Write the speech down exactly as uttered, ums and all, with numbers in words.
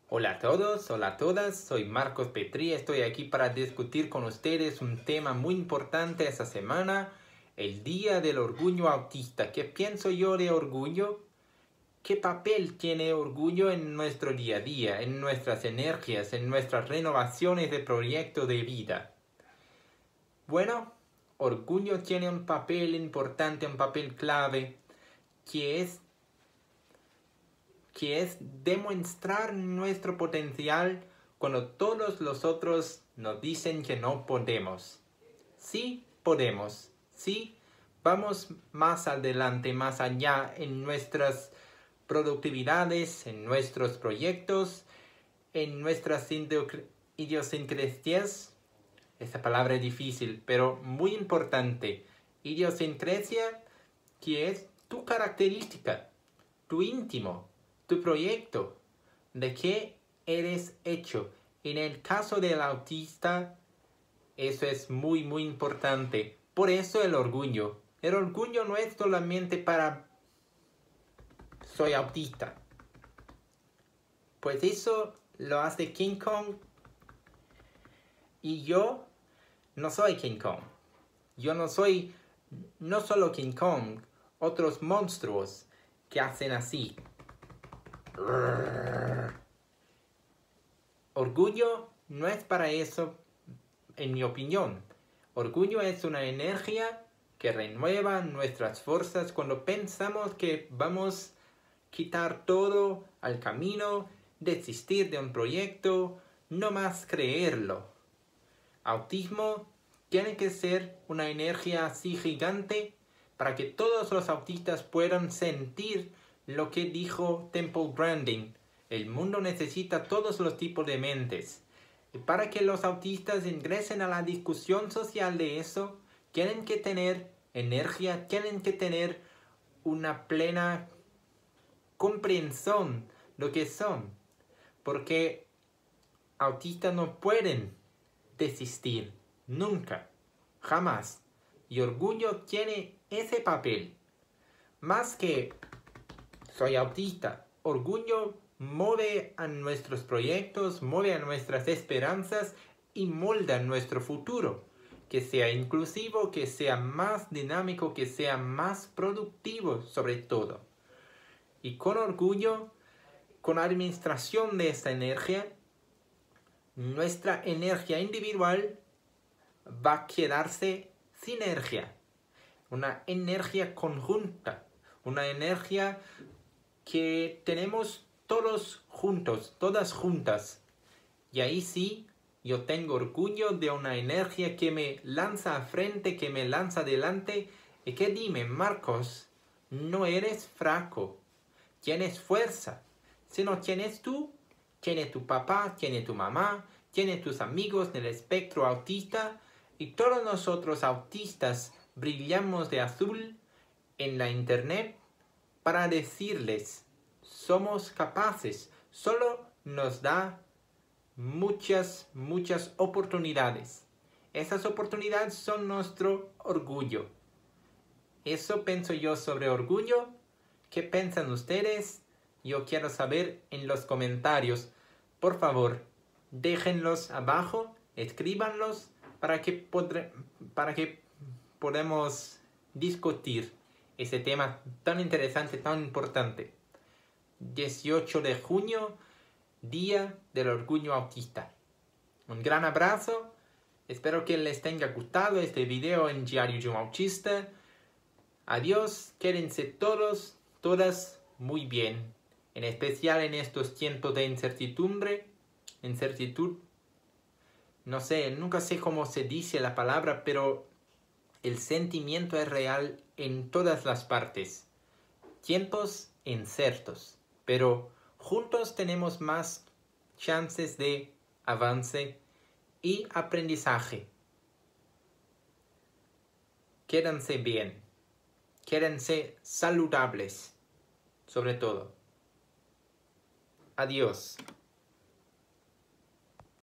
Hola a todos, hola a todas, soy Marcos Petri, estoy aquí para discutir con ustedes un tema muy importante esta semana, el Día del Orgullo Autista. ¿Qué pienso yo de orgullo? ¿Qué papel tiene orgullo en nuestro día a día, en nuestras energías, en nuestras renovaciones de proyecto de vida? Bueno, orgullo tiene un papel importante, un papel clave, que es que es demostrar nuestro potencial cuando todos los otros nos dicen que no podemos. Sí podemos, sí vamos más adelante, más allá en nuestras productividades, en nuestros proyectos, en nuestras idiosincrasias. Esta palabra es difícil, pero muy importante. Idiosincrasia, que es tu característica, tu íntimo, tu proyecto, de qué eres hecho. En el caso del autista, eso es muy, muy importante. Por eso el orgullo. El orgullo no es solamente para soy autista. Pues eso lo hace King Kong. Y yo no soy King Kong. Yo no soy, no solo King Kong, otros monstruos que hacen así. Orgullo no es para eso, en mi opinión. Orgullo es una energía que renueva nuestras fuerzas cuando pensamos que vamos a quitar todo al camino, desistir de un proyecto, no más creerlo. Autismo tiene que ser una energía así gigante para que todos los autistas puedan sentir lo que dijo Temple Grandin. El mundo necesita todos los tipos de mentes. Y para que los autistas ingresen a la discusión social de eso, tienen que tener energía, tienen que tener una plena comprensión de lo que son. Porque autistas no pueden desistir, nunca, jamás. Y orgullo tiene ese papel. Más que soy autista, orgullo mueve a nuestros proyectos, mueve a nuestras esperanzas y molda nuestro futuro. Que sea inclusivo, que sea más dinámico, que sea más productivo sobre todo. Y con orgullo, con administración de esta energía, nuestra energía individual va a quedarse sinergia. Una energía conjunta, una energía que tenemos todos juntos, todas juntas. Y ahí sí, yo tengo orgullo de una energía que me lanza a frente, que me lanza adelante. Y que dime, Marcos, no eres fraco, tienes fuerza. Sino tienes tú, tiene tu papá, tiene tu mamá, tiene tus amigos del espectro autista. Y todos nosotros autistas brillamos de azul en la internet para decirles, somos capaces, solo nos da muchas, muchas oportunidades. Esas oportunidades son nuestro orgullo. Eso pienso yo sobre orgullo. ¿Qué piensan ustedes? Yo quiero saber en los comentarios. Por favor, déjenlos abajo, escríbanlos para que, podré, para que podamos discutir ese tema tan interesante, tan importante. dieciocho de junio, Día del Orgullo Autista. Un gran abrazo. Espero que les tenga gustado este video en Diario de un Autista. Adiós, quédense todos, todas muy bien. En especial en estos tiempos de incertidumbre, incertitud. No sé, nunca sé cómo se dice la palabra, pero el sentimiento es real en todas las partes. Tiempos inciertos, pero juntos tenemos más chances de avance y aprendizaje. Quédense bien, quédense saludables, sobre todo. Adiós.